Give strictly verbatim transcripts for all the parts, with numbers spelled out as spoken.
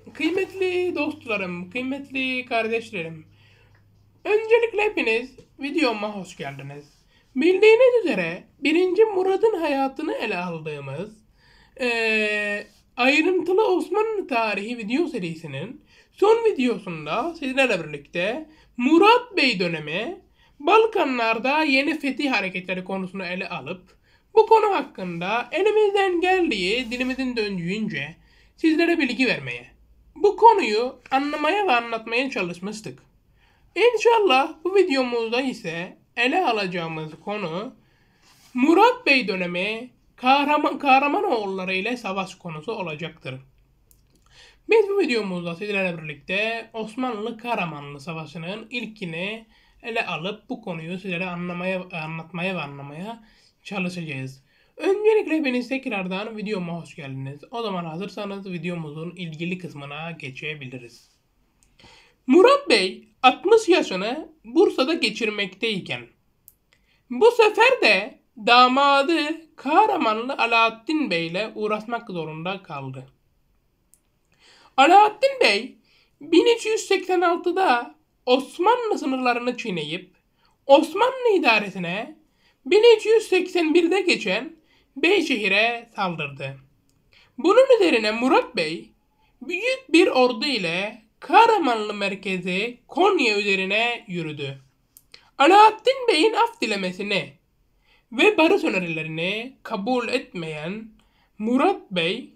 Kıymetli dostlarım, kıymetli kardeşlerim. Öncelikle hepiniz videoma hoş geldiniz. Bildiğiniz üzere birinci Murad'ın hayatını ele aldığımız eee, ayrıntılı Osmanlı tarihi video serisinin son videosunda sizlerle birlikte Murat Bey dönemi Balkanlarda yeni fetih hareketleri konusunu ele alıp bu konu hakkında elimizden geldiği dilimizin döndüğünce sizlere bilgi vermeye, bu konuyu anlamaya ve anlatmaya çalışmıştık. İnşallah bu videomuzda ise ele alacağımız konu Murat Bey dönemi Kahraman Kahramanoğulları ile savaş konusu olacaktır. Biz bu videomuzda sizlerle birlikte Osmanlı Karamanlı Savaşı'nın ilkini ele alıp bu konuyu sizlere anlamaya, anlatmaya ve anlamaya çalışacağız. Öncelikle hepiniz tekrardan videoma hoş geldiniz. O zaman hazırsanız videomuzun ilgili kısmına geçebiliriz. Murat Bey altmış yaşını Bursa'da geçirmekteyken bu sefer de damadı Kahramanlı Alaaddin Bey ile uğraşmak zorunda kaldı. Alaaddin Bey bin üç yüz seksen altıda Osmanlı sınırlarını çiğneyip Osmanlı idaresine bin üç yüz seksen birde geçen Beyşehir'e saldırdı. Bunun üzerine Murat Bey büyük bir ordu ile Karamanlı merkezi Konya üzerine yürüdü. Alaaddin Bey'in af dilemesini ve barış önerilerini kabul etmeyen Murat Bey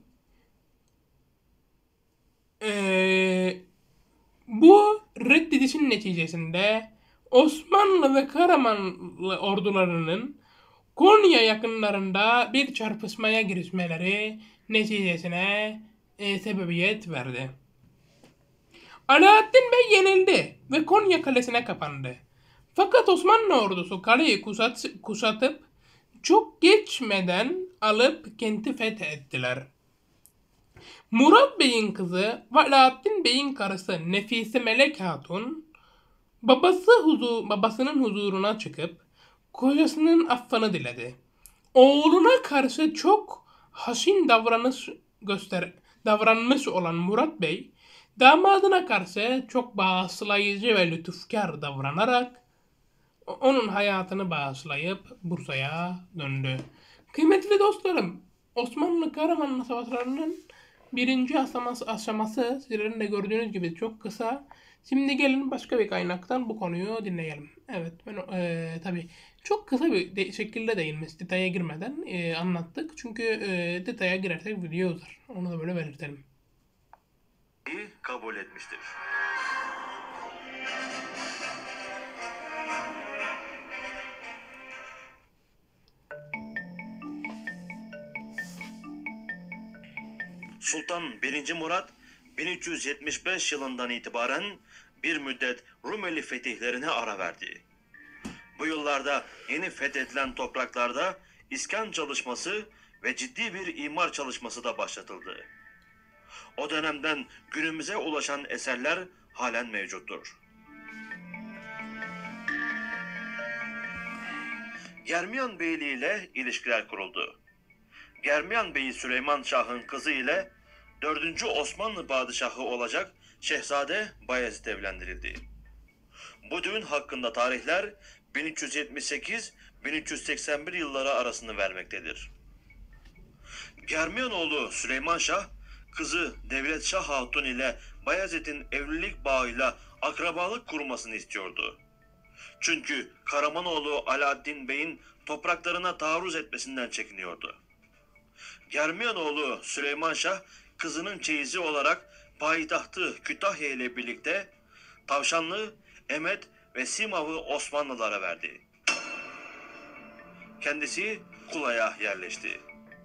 ee, bu reddedişin neticesinde Osmanlı ve Karamanlı ordularının Konya yakınlarında bir çarpışmaya girişmeleri neticesine e, sebebiyet verdi. Alaaddin Bey yenildi ve Konya kalesine kapandı. Fakat Osmanlı ordusu kaleyi kuşat, kuşatıp çok geçmeden alıp kenti fethettiler. Murat Bey'in kızı ve Alaaddin Bey'in karısı Nefise Melek Hatun babası huzur, babasının huzuruna çıkıp kocasının affını diledi. Oğluna karşı çok haşin davranış göster davranmış olan Murat Bey, damadına karşı çok bağışlayıcı ve lütufkar davranarak onun hayatını bağışlayıp Bursa'ya döndü. Kıymetli dostlarım, Osmanlı Karamanlı Savaşları'nın birinci aşaması, aşaması sizlerin de gördüğünüz gibi çok kısa. Şimdi gelin başka bir kaynaktan bu konuyu dinleyelim. Evet, ben e, tabii çok kısa bir de, şekilde değinmiş, detaya girmeden e, anlattık. Çünkü e, detaya girersek video uzar. Onu da böyle belirtelim. Kabul etmiştir. Sultan birinci Murat bin üç yüz yetmiş beş yılından itibaren bir müddet Rumeli fetihlerine ara verdi. Bu yıllarda yeni fethedilen topraklarda iskan çalışması ve ciddi bir imar çalışması da başlatıldı. O dönemden günümüze ulaşan eserler halen mevcuttur. Germiyan Beyliği ile ilişkiler kuruldu. Germiyan Bey'i Süleyman Şah'ın kızı ile dördüncü Osmanlı padişahı olacak Şehzade Bayezid evlendirildi. Bu düğün hakkında tarihler bin üç yüz yetmiş sekiz bin üç yüz seksen bir yılları arasını vermektedir. Germiyanoğlu Süleyman Şah, kızı Devlet Şah Hatun ile Bayezid'in evlilik bağıyla akrabalık kurmasını istiyordu. Çünkü Karamanoğlu Alaaddin Bey'in topraklarına taarruz etmesinden çekiniyordu. Germiyanoğlu Süleyman Şah, kızının çeyizi olarak payitahtı Kütahya ile birlikte Tavşanlı, Emet ve Simav'ı Osmanlılara verdi. Kendisi Kula'ya yerleşti.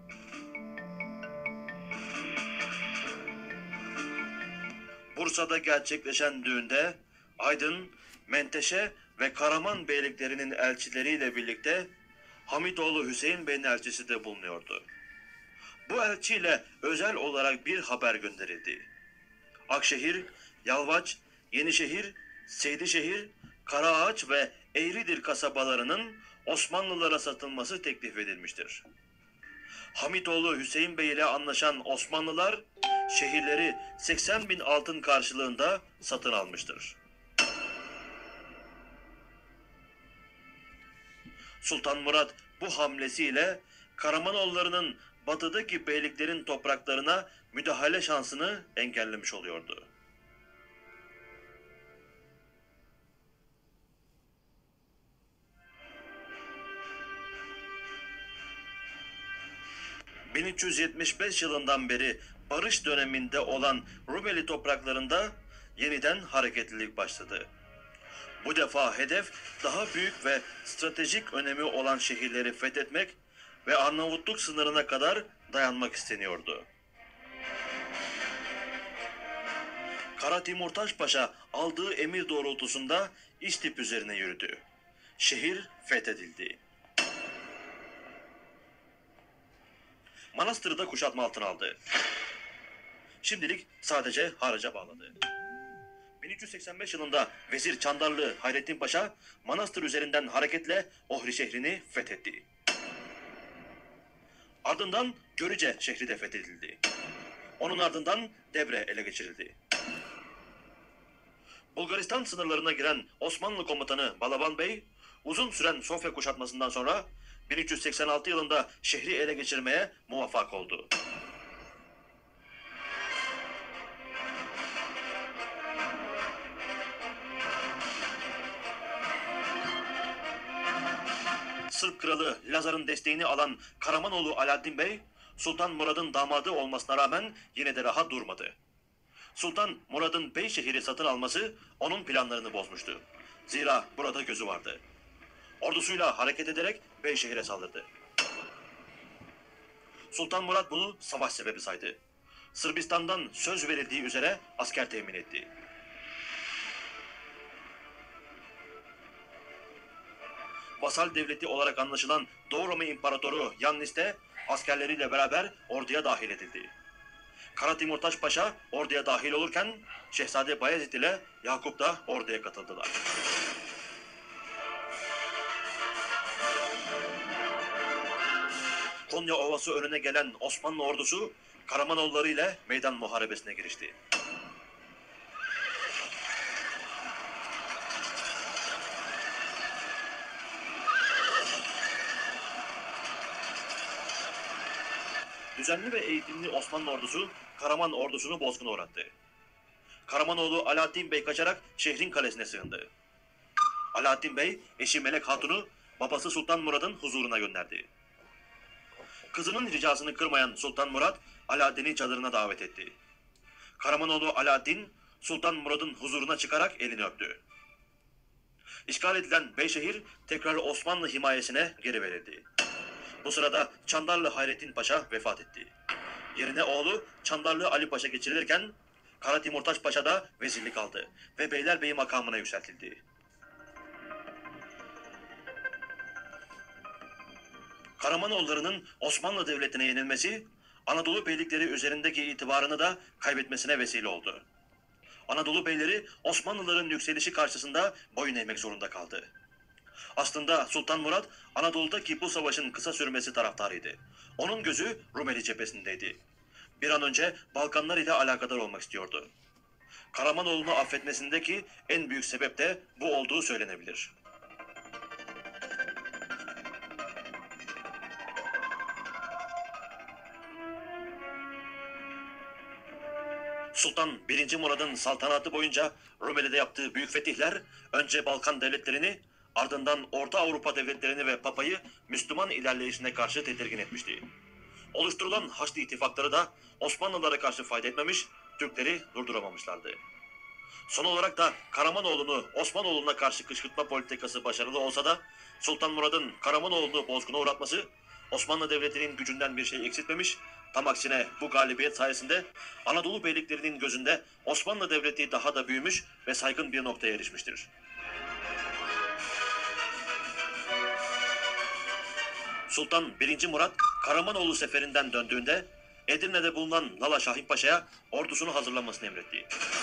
Bursa'da gerçekleşen düğünde Aydın, Menteşe ve Karaman beyliklerinin elçileriyle birlikte Hamitoğlu Hüseyin Bey'in elçisi de bulunuyordu. Bu elçiyle özel olarak bir haber gönderildi. Akşehir, Yalvaç, Yenişehir, Seydişehir, Karaağaç ve Eğridir kasabalarının Osmanlılara satılması teklif edilmiştir. Hamitoğlu Hüseyin Bey ile anlaşan Osmanlılar şehirleri seksen bin altın karşılığında satın almıştır. Sultan Murat bu hamlesiyle Karamanoğulları'nın batıdaki beyliklerin topraklarına müdahale şansını engellemiş oluyordu. bin üç yüz yetmiş beş yılından beri barış döneminde olan Rumeli topraklarında yeniden hareketlilik başladı. Bu defa hedef daha büyük ve stratejik önemi olan şehirleri fethetmek ve Arnavutluk sınırına kadar dayanmak isteniyordu. Kara Timurtaş Paşa aldığı emir doğrultusunda İstip üzerine yürüdü. Şehir fethedildi. Manastırı da kuşatma altına aldı. Şimdilik sadece haraca bağladı. bin üç yüz seksen beş yılında Vezir Çandarlı Hayrettin Paşa Manastır üzerinden hareketle Ohri şehrini fethetti. Ardından Görüce şehri de fethedildi. Onun ardından Devre ele geçirildi. Bulgaristan sınırlarına giren Osmanlı komutanı Balaban Bey, uzun süren Sofya kuşatmasından sonra bin üç yüz seksen altı yılında şehri ele geçirmeye muvaffak oldu. Sırp kralı Lazar'ın desteğini alan Karamanoğlu Alaaddin Bey, Sultan Murad'ın damadı olmasına rağmen yine de rahat durmadı. Sultan Murad'ın Beyşehir'i satın alması onun planlarını bozmuştu. Zira burada gözü vardı. Ordusuyla hareket ederek Beyşehir'e saldırdı. Sultan Murad bunu savaş sebebi saydı. Sırbistan'dan söz verildiği üzere asker temin etti. Vasal devleti olarak anlaşılan Doğu Roma İmparatoru Yannis de askerleriyle beraber orduya dahil edildi. Kara Timurtaş Paşa orduya dahil olurken Şehzade Bayezid ile Yakup da orduya katıldılar. Konya Ovası önüne gelen Osmanlı ordusu Karamanoğulları ile meydan muharebesine girişti. Düzenli ve eğitimli Osmanlı ordusu Karaman ordusunu bozguna uğrattı. Karamanoğlu Alaaddin Bey kaçarak şehrin kalesine sığındı. Alaaddin Bey eşi Melek Hatun'u babası Sultan Murad'ın huzuruna gönderdi. Kızının ricasını kırmayan Sultan Murad Alaaddin'i çadırına davet etti. Karamanoğlu Alaaddin Sultan Murad'ın huzuruna çıkarak elini öptü. İşgal edilen Beyşehir tekrar Osmanlı himayesine geri verildi. Bu sırada Çandarlı Hayrettin Paşa vefat etti. Yerine oğlu Çandarlı Ali Paşa geçirilirken Kara Timurtaş Paşa da vezirlik aldı ve Beylerbeyi makamına yükseltildi. Karamanoğullarının Osmanlı Devleti'ne yenilmesi, Anadolu beylikleri üzerindeki itibarını da kaybetmesine vesile oldu. Anadolu beyleri Osmanlıların yükselişi karşısında boyun eğmek zorunda kaldı. Aslında Sultan Murad Anadolu'daki bu savaşın kısa sürmesi taraftarıydı. Onun gözü Rumeli cephesindeydi. Bir an önce Balkanlar ile alakadar olmak istiyordu. Karamanoğlu'nu affetmesindeki en büyük sebep de bu olduğu söylenebilir. Sultan birinci Murad'ın saltanatı boyunca Rumeli'de yaptığı büyük fetihler önce Balkan devletlerini, ardından Orta Avrupa devletlerini ve Papa'yı Müslüman ilerleyişine karşı tedirgin etmişti. Oluşturulan Haçlı ittifakları da Osmanlılara karşı fayda etmemiş, Türkleri durduramamışlardı. Son olarak da Karamanoğlu'nu Osmanoğlu'na karşı kışkırtma politikası başarılı olsa da Sultan Murad'ın Karamanoğlu'nu bozguna uğratması Osmanlı Devleti'nin gücünden bir şey eksiltmemiş, tam aksine bu galibiyet sayesinde Anadolu beyliklerinin gözünde Osmanlı Devleti daha da büyümüş ve saygın bir noktaya erişmiştir. Sultan birinci Murat Karamanoğlu seferinden döndüğünde Edirne'de bulunan Lala Şahin Paşa'ya ordusunu hazırlanmasını emretti.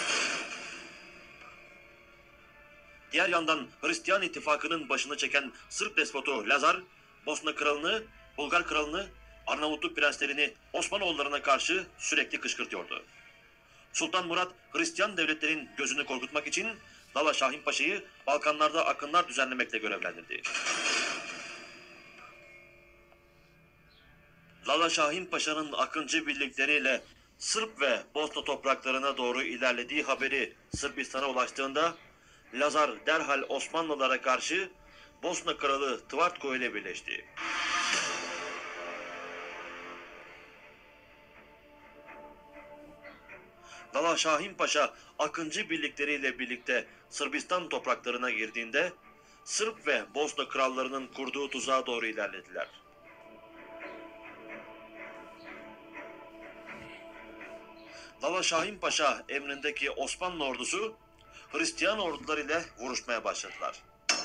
Diğer yandan Hristiyan ittifakının başını çeken Sırp despotu Lazar, Bosna kralını, Bulgar kralını Arnavutluk prenslerini Osmanoğullarına karşı sürekli kışkırtıyordu. Sultan Murat, Hristiyan devletlerin gözünü korkutmak için Lala Şahin Paşa'yı Balkanlarda akınlar düzenlemekle görevlendirdi. Lala Şahin Paşa'nın akıncı birlikleriyle Sırp ve Bosna topraklarına doğru ilerlediği haberi Sırbistan'a ulaştığında Lazar derhal Osmanlılara karşı Bosna kralı Tvrtko ile birleşti. Lala Şahin Paşa akıncı birlikleriyle birlikte Sırbistan topraklarına girdiğinde Sırp ve Bosna krallarının kurduğu tuzağa doğru ilerlediler. Lala Şahin Paşa emrindeki Osmanlı ordusu Hristiyan ordular ile vuruşmaya başladılar.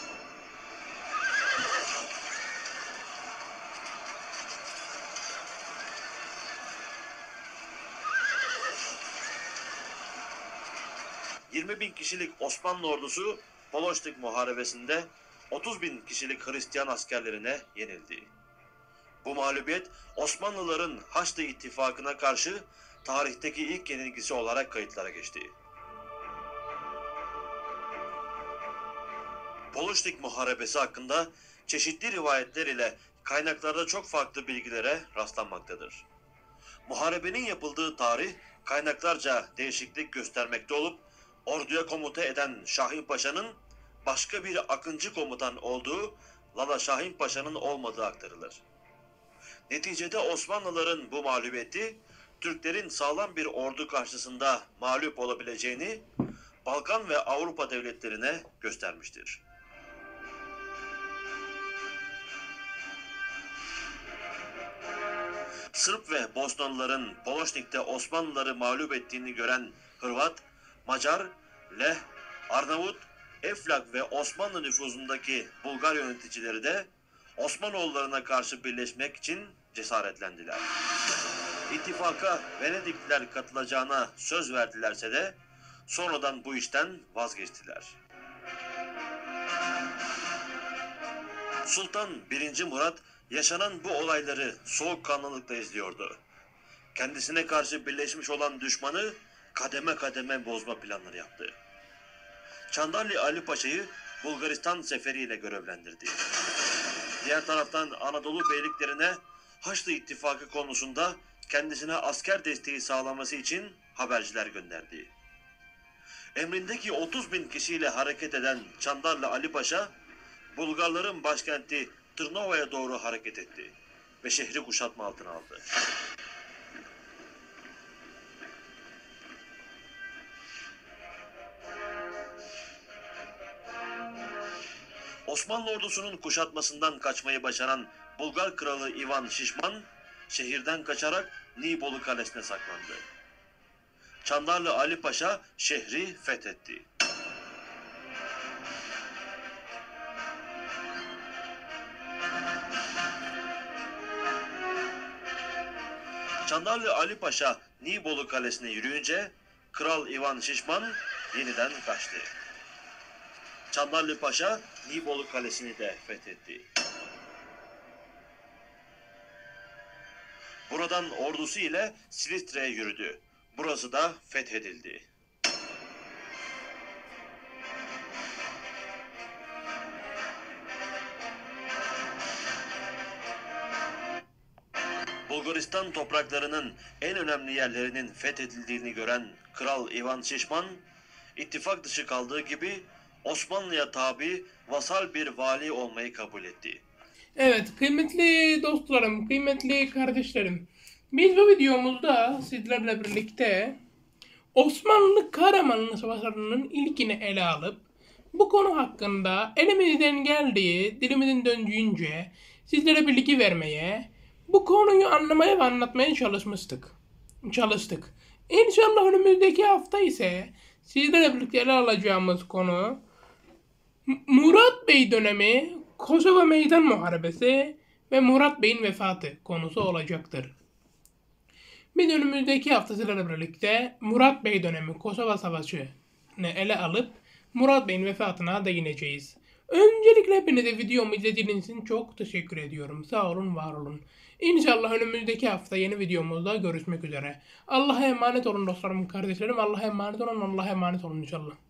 yirmi bin kişilik Osmanlı ordusu Poloçnik Muharebesi'nde otuz bin kişilik Hristiyan askerlerine yenildi. Bu mağlubiyet Osmanlıların Haçlı İttifakı'na karşı tarihteki ilk yenilgisi olarak kayıtlara geçti. Poloçnik Muharebesi hakkında çeşitli rivayetler ile kaynaklarda çok farklı bilgilere rastlanmaktadır. Muharebenin yapıldığı tarih kaynaklarca değişiklik göstermekte olup orduya komuta eden Şahin Paşa'nın başka bir akıncı komutan olduğu Lala Şahin Paşa'nın olmadığı aktarılır. Neticede Osmanlıların bu mağlubiyeti Türklerin sağlam bir ordu karşısında mağlup olabileceğini Balkan ve Avrupa devletlerine göstermiştir. Sırp ve Bosnalıların Poloçnik'te Osmanlıları mağlup ettiğini gören Hırvat, Macar, Leh, Arnavut, Eflak ve Osmanlı nüfuzundaki Bulgar yöneticileri de Osmanoğullarına karşı birleşmek için cesaretlendiler. İttifaka Venedikliler katılacağına söz verdilerse de sonradan bu işten vazgeçtiler. Sultan birinci. Murat yaşanan bu olayları soğukkanlılıkla izliyordu. Kendisine karşı birleşmiş olan düşmanı kademe kademe bozma planları yaptı. Çandarlı Ali Paşa'yı Bulgaristan seferiyle görevlendirdi. Diğer taraftan Anadolu beyliklerine Haçlı İttifakı konusunda kendisine asker desteği sağlaması için haberciler gönderdi. Emrindeki otuz bin kişiyle hareket eden Çandarlı Ali Paşa, Bulgarların başkenti Tırnova'ya doğru hareket etti ve şehri kuşatma altına aldı. Osmanlı ordusunun kuşatmasından kaçmayı başaran Bulgar kralı Ivan Şişman, şehirden kaçarak Nibolu Kalesi'ne saklandı. Çandarlı Ali Paşa şehri fethetti. Çandarlı Ali Paşa Nibolu Kalesi'ne yürüyünce Kral Ivan Şişman yeniden kaçtı. Çandarlı Paşa Nibolu Kalesi'ni de fethetti. Buradan ordusu ile Silistre'ye yürüdü. Burası da fethedildi. Bulgaristan topraklarının en önemli yerlerinin fethedildiğini gören Kral Ivan Şişman, ittifak dışı kaldığı gibi Osmanlı'ya tabi vasal bir vali olmayı kabul etti. Evet, kıymetli dostlarım, kıymetli kardeşlerim. Biz bu videomuzda sizlerle birlikte Osmanlı-Karamanlı Savaşları'nın ilkini ele alıp bu konu hakkında elimizden geldiği, dilimizin döndüğünce sizlere bilgi vermeye, bu konuyu anlamaya ve anlatmaya çalışmıştık. Çalıştık. İnşallah önümüzdeki hafta ise sizlerle birlikte ele alacağımız konu Murat Bey dönemi, Kosova Meydan Muharebesi ve Murat Bey'in vefatı konusu olacaktır. Biz önümüzdeki hafta sizlerle birlikte Murat Bey dönemi Kosova Savaşı'nı ele alıp Murat Bey'in vefatına değineceğiz. Öncelikle hepinize videomu izlediğiniz için çok teşekkür ediyorum. Sağ olun, var olun. İnşallah önümüzdeki hafta yeni videomuzda görüşmek üzere. Allah'a emanet olun dostlarım, kardeşlerim. Allah'a emanet olun, Allah'a emanet olun inşallah.